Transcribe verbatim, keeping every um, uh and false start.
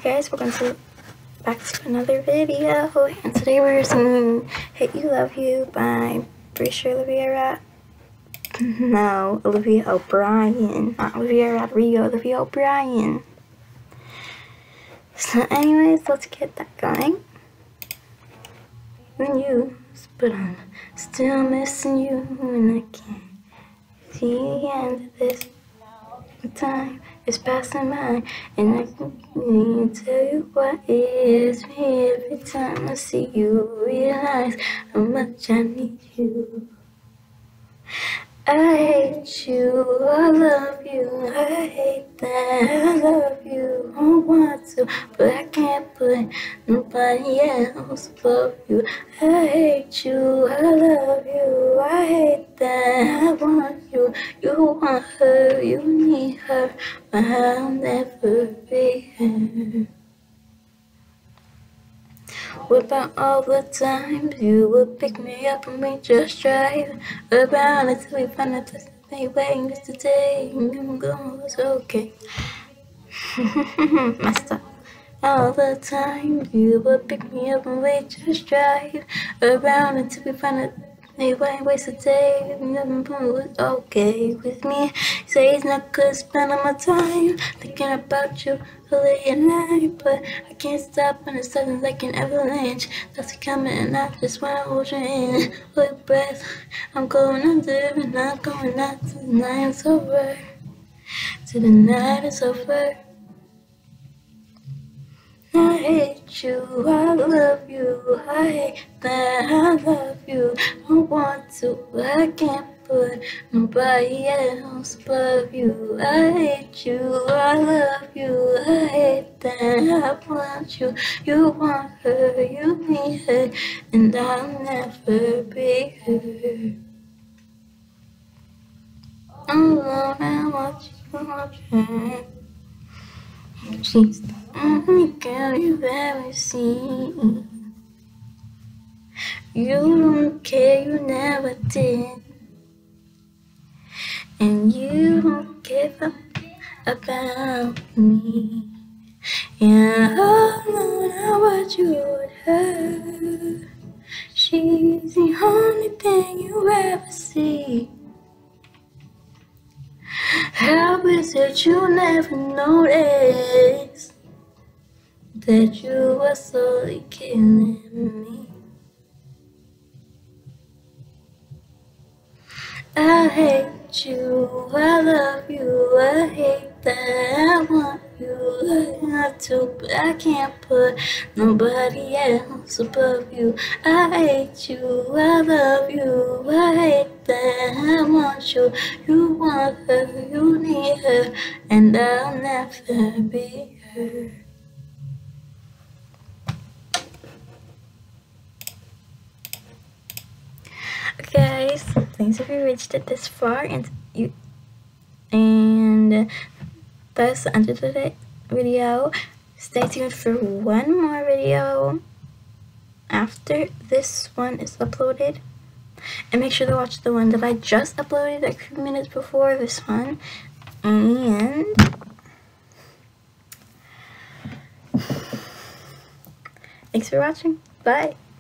Guys, welcome to back to another video, and today we're singing Hate You Love You by pretty sure Olivia Rod no Olivia O'Brien, not Olivia Rodrigo, Olivia O'Brien. So anyways, let's get that going. When you but I'm still missing you, and I can't see the end of this. The time is passing by, and I can tell you what it is me. Every time I see you, realize how much I need you. I hate you, I love you, I hate that I love you. I want to, but I can't put nobody else above you. I hate you, I love you, I hate that I want you. You want her, you need her, but I'll never be her. What about all the times you would pick me up and we just drive around until we find a destination waiting just to take and I'm going, it's okay. Messed up. All the time you would pick me up and we just drive around until we find a destination waste a day and I'm going, it's okay with me. Say it's not good spending my time thinking about you late at night, but I can't stop when it's sudden like an avalanche. That's coming and I just wanna hold your hand, hold your breath. I'm going under and I'm going out till the night is over, till the night is over. I hate you, I love you, I hate that I love you. I want to, but I can't put nobody else above you. I hate you, I love you, I hate that I want you. You want her, you need her, and I'll never be her. I'm alone, I want you, want you. She's the only girl you've ever seen. You don't care, you never did. And you don't give up about me. Yeah, I know now what you would have. She's the only thing you ever see. How is it you never noticed that you were slowly killing me? I hate you, I love you, I hate that I want you. I have to, but I can't put nobody else above you. I hate you, I love you, I hate that I want you. You want her, you need her, and I'll never be her. Guys, thanks if you reached it this far, and you and that's the end of the video. Stay tuned for one more video after this one is uploaded, and make sure to watch the one that I just uploaded a few minutes before this one. And thanks for watching. Bye.